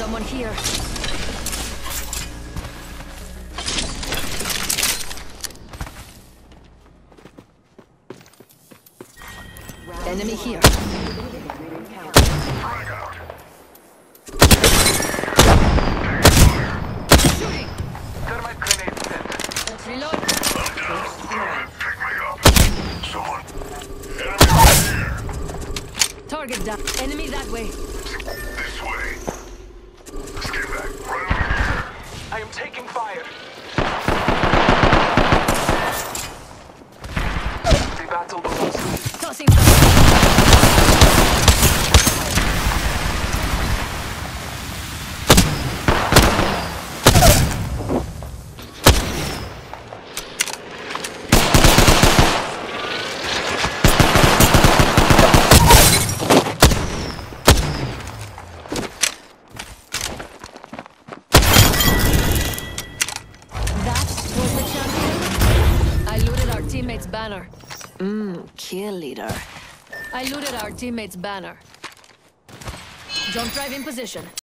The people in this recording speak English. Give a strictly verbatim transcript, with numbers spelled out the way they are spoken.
Someone here. Enemy here. Shooting! Thermite grenade set. Reload. Pick me up. Someone. Target down. Enemy that way. This way. Let's get back. Right over here. I am taking fire. The battle belongs to me. Tossing fire. Teammate's banner. Mmm, kill leader. I looted our teammate's banner. Jump drive in position.